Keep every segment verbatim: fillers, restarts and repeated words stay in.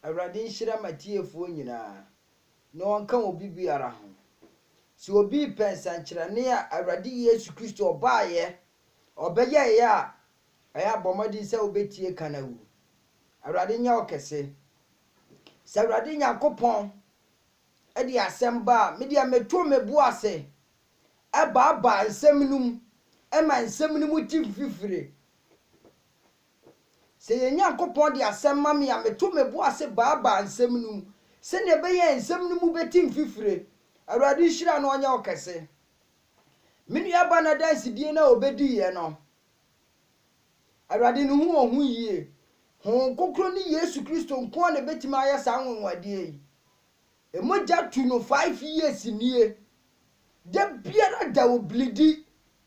Awurade nhyira matiefoɔ nyinaa na wɔnka obi biara ho. Si obi pensankyerɛne a Awurade Yesu Kristo ɔbaaye ɔbɛyɛ ya ɛyɛ abɔmɔden sɛ obetie kanawu. Awurade nya ɔkɛse. Sɛ Awurade Nyankopɔn ɛde asɛm ba me dia meto mebu ase ɛbaaba nsɛm num ɛma nsɛm num ti fifire. Se ye Nyankopɔn de asɛm ma me a meto mebu ase baaba nsɛm num se ne bɛyɛ nsɛm num bɛti fifire. Awurade hyira no ɔnya ɔkɛse. Me nua ba na dansidie na obedi ye no. Awurade no hu ohu yie. Hon kokro ni Yesu Kristo nko na betima ayɛ saa nwonwade yi. Emogya tu no five years nie. Da biara da oblidi.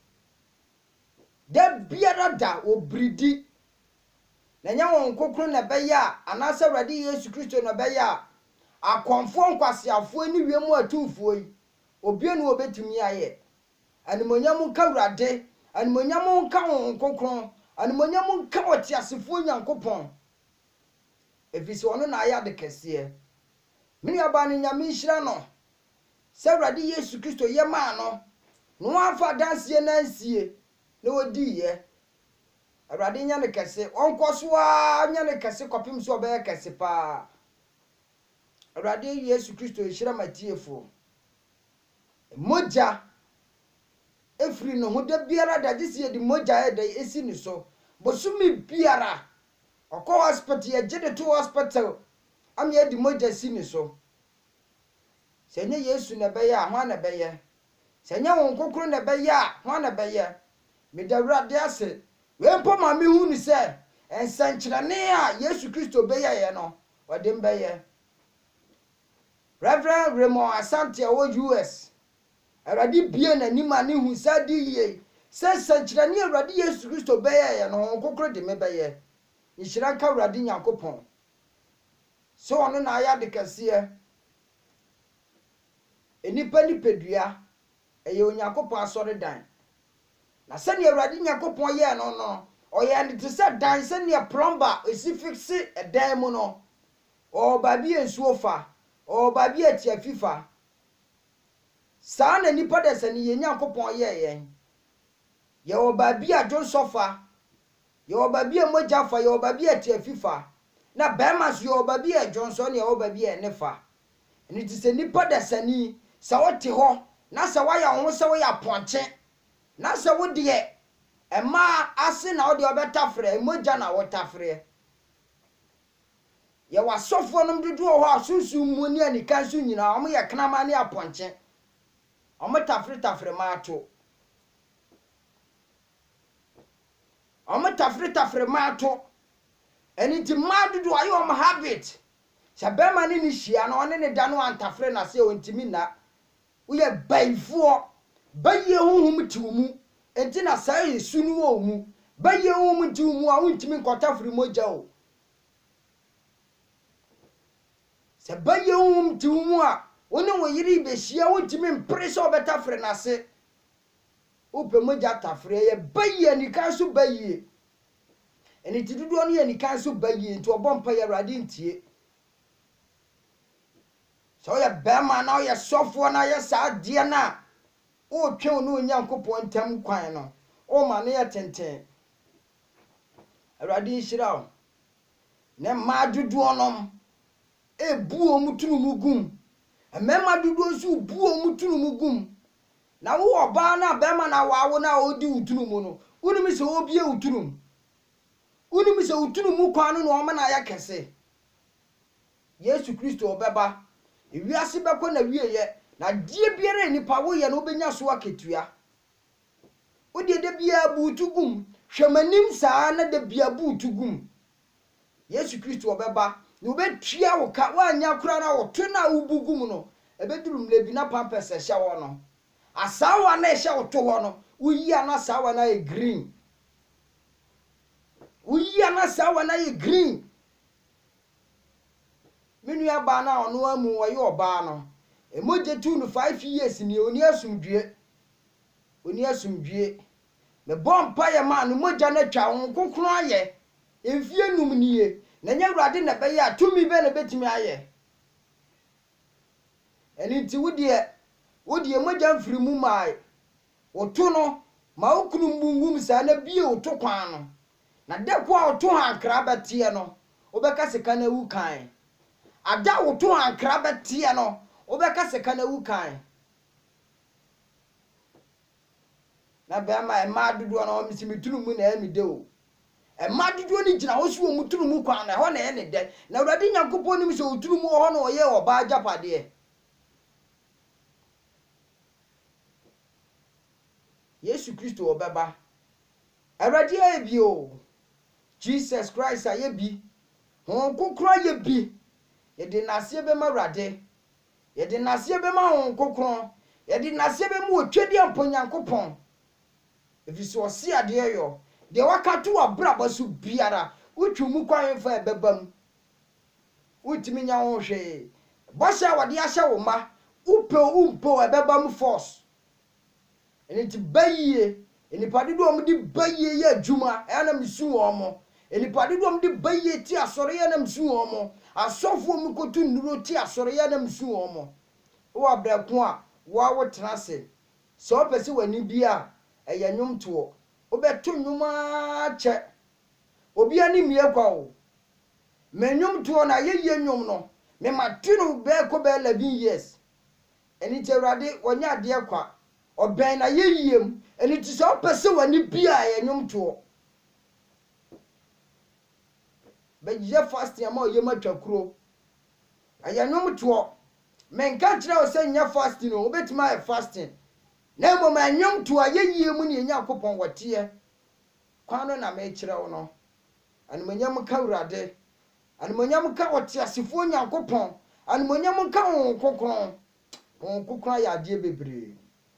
Da biara da obridi. Na nya won kokro na bɛyɛ anase Awurade Yesu Kristo na bɛyɛ akonfo nkwasiafo ni wiemu atumfo yi. Obie no obetumi ayɛ. Animonyam nka Awurade, animonyam nka won kokro, animonyam nka otiasefo Nyankopɔn. Efisi ono na ayɛ de kɛseɛ. Me aba ne nyame hyira no. Sɛ Awurade Yesu Kristo yɛ maa no. No afa dansie na nsie na odi ye. Awurade nya ne kɛse. Onkoso a nya ne kɛse kopim so ɔbɛyɛ kɛse pa. Awurade Yesu Kristo hyira matiefo. Mogya efri no ho da biara da dise ye di mogya e da esi ni so. Bosumi biara okɔ hospital ye gye to hospital am ye di mogya si ni so. Sɛ nye Yesu na bɛyɛ a ho na bɛyɛ. Sɛ nye won kokoro na bɛyɛ a ho na bɛyɛ. Me da Awurade ase. We mpo ma me hu ni sɛ ensankyerɛne a Yesu Kristo bɛyɛ ye no wɔde mbɛyɛ. Reverend Raymond Asante a wo U S. Awurade bie na nima ne hu sa di yie. Sɛ ensankyerɛne Awurade Yesu Kristo bɛyɛ ye no won kokoro de me bɛyɛ. Nhyira nka Awurade Nyankopɔn. So ono na aya de kɛseɛ. Enipa ni pedua eye Onyankopɔn asɔre dan. Na sɛ ne Awurade Nyankopɔn yɛ no no, ɔyɛ ne te sɛ dan sɛ ne plumber esi fixe ɛdan mu no. O ba bi ensuo fa, o ba bi atia fifa. Saa na nipa de sɛ ne ye Nyankopɔn yɛ yɛn. Ye o ba bi adwo sofa, ye o ba bi mogya fa, ye o ba bi atia fifa. Na bema so ye o ba bi adwo so ne ye o ba bi enefa. Eni te sɛ nipa de sɛ ni sa wote ho na sa waya wo se wo ya ponche na sa wo de e ma ase na wo de obetafre mogya na wo tafre ye wasofo nom dudu ho asunsu mu ni anika nsu nyina omo ye knama ne aponche omo tafre tafre ma ato omo tafre tafre ma ato eni ti ma dudu ayo omo habit sa bema ni ni hia no ne ne da no antafre na se ontimi na uye baifo baye honhum tiwmu enti na sai sunu wo mu baye honhum tiwmu a wontimi nkotafri mogya o se baye honhum tiwmu a woni wo yiri behia wontimi mpre so obetafre na se upe mogya tafre ye baye nika so baye eni tidudu no ye nika so baye enti obompa ya Awurade ntie. So ya bema na ya sofo na ya sa die na o twen no Nyankopɔn ntam kwan no o ma ne ya tenten. Awurade hyira o. Ne ma dudu onom e bu omutunu mugum. Emema dudu nso bu omutunu mugum. Na wo oba na bema na wawo na odi utunu mu no. Unimi se obie utunu. Unimi se utunu mu kwan no o ma na ya kese. Yesu Kristo obeba ewiase bɛkɔ na wieye na die biara nipa wo ye no benya so aketua wo de de bia buutugum hwemanim saa na de bia buutugum Yesu Kristo obeba na obetua wo ka wanya kura na wo to na ubugum no ebeduru mlebi na pampers ehya wo no asawa na ehya wo to wo no uyi ana sawa na e green uyi ana sawa na e green. Menu ya ba na ono amu wo ye oba no emoje two to five years ni oni asumdue oni asumdue me bompa ye ma no moja na twa won kokoro aye emfie num niye na nya Awurade na be ya tumi be na betimi aye eni nti wodie wodie mogya mfiri mu mai woto no ma okunu mbungum sa na bie woto kwan no na deko a woto hankra betie no obeka seka na wu kan ada woto hankra betie no obeka seka na wu kan na be ma e ma dodo na o misimi tunu mu na emi de o e ma dodo ni gina wo so mu tunu mu kwan na ho na e ne de na Awurade Nyankopɔn nim se otunu mu ho na o ye oba ajapade Yesu Kristo obeba Awurade ayebi o Jesus Christ ayebi hon kokro ayebi ye de nase be ma Awurade ye de nase be ma hon kokro ye de nase be mu otwedi amponyankopɔn efiso ose ade yo de wakatu abraba su biara utwumu kwan fa ebebam utimi nya ho hwe bosha wade ahye wo ma upe umpo ebebam force eni ti bayiye eni padedo om di bayiye ye adwuma e na misu wo mo eni padedo om di bayiye ti asore ye na misu wo mo asofo mu kotu nuro ti asore ye na misu wo mo wo abrakun a wo awotrase so pese wani bia eye nwumto obeto nwuma che obi ani mie kwa o menwumto na yeye nwum no me matinu be ko be eleven years eni ti Awurade wonya ade kwa oben na yeyiem eni ti so pese wani bia ye nwumto be je fasting ama oyem atwakuro aya nwumto menka kire o se nya fasting no obetima e fasting na mo ma nwumto ayeyiem ne nya kopon wote kwano na me kire wo no animonyam ka Awurade animonyam ka wote asifo Nyankopɔn animonyam ka won kokron won kokron ya ade bebre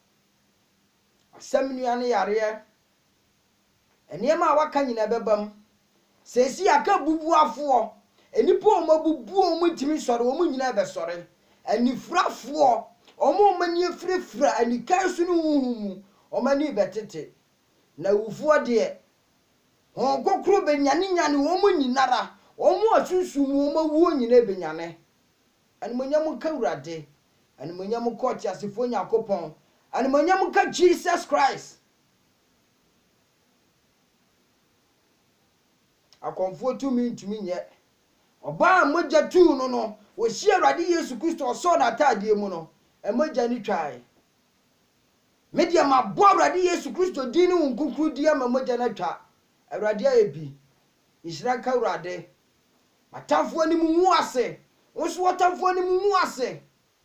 asem nua ne yare eniema waka nyina bebam sesi aka bubuafo enipo omabubu omutimi sore omu nyina be sore anifrafo omo mani frefra anikai su no huhumu omani betete na wufuo de hon kokro be nyane nyane omu nyinara omu asunsumu omawu nyina be nyane animonyam ka Awurade animonyam ka otiasefo Nyankopɔn animonyam ka Jesus Christ akonfo tumi ntumi nye oba mogya tu no no wo hie Awurade Yesu Kristo oso na atade mu no e mogya ni twae media mabo Awurade Yesu Kristo din ni wunkukru dia ma mogya na twa Awurade ayebi ishira ka Awurade matafo ni mu ase wo so watafo ni mu ase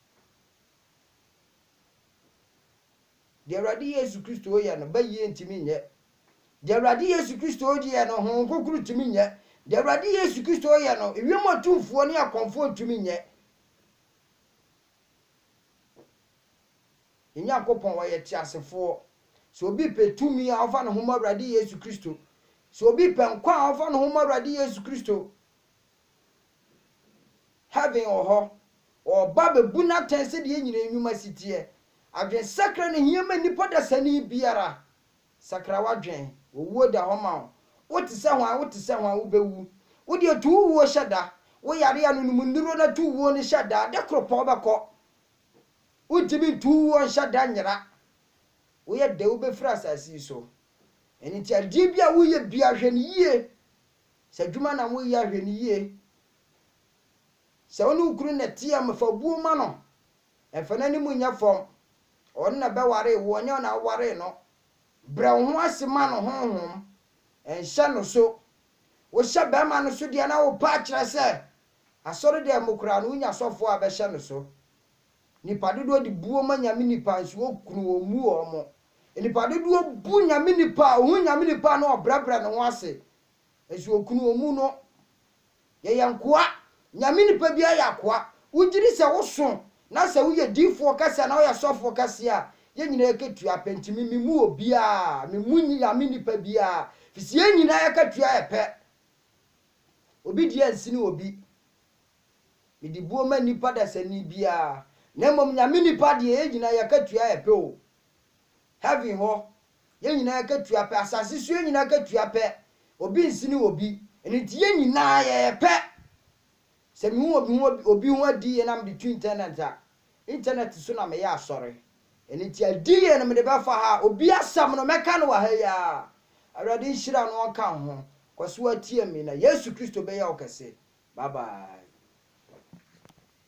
de Awurade Yesu Kristo oya no baye ntimi nye de Awurade Yesu Kristo oye no hon kokuru timi nye de Awurade Yesu Kristo oya no ewiemotufo ne akonfo timi nye enya kopon wa ye tiasefo so obi petumi a ofa no homa Awurade Yesu Kristo so obi penkwa a ofa no homa Awurade Yesu Kristo heaven oho oba bebuna tense de nyina enwuma sitie adwen sakra ne hiema nipa da sani biara sakra wadwen owuo da homa wote se hwan wote se hwan wo bewu wo de tu wo hyada wo yare ya no munuro na tu wo ne hyada de kropo beko utimi tu wo hyada nyira wo ye de wo be fra asasi so eni ti adi bia wo ye bia hwe ne yie se dwuma na wo ye hwe ne yie se wonu ukuru na tia mafabuo ma no efana ni munya fom on na be ware wo nya na ware no bra ho asema no honhom enhye no so wo hye be ma no so de na wo pa kire se asore de mokura no nya sofo a be hye no so nipa dodo di buo ma nyame nipa nso okunu wo mu o mo nipa dodo bu nyame nipa hu nyame nipa no obrabra no ho ase enso okunu wo mu no ye yankoa nyame nipa bia yakwa ugiri se wo so na se wo ye difo kase na wo ya sofo kase a ye nyina eketu apentimi mimu obia mimu nyame nipa bia fisie nyina eketua epe obi dia nsini obi midibuo ma nipa da sani bia na mom nyame nipa de ye nyina eketua epe o heaven ho ye nyina eketua pe asase su ye nyina eketua pe obi nsini obi eni tie nyina ye pe se mi hu obi hu obi hu adi na me tu internet a internet so na me ya asore eni tie adi ye na me de ba fa ha obi asam no meka no wa ha ya awrade nhira no onka ho kwaso atie mi na Yesu Kristo be ya okese bye bye.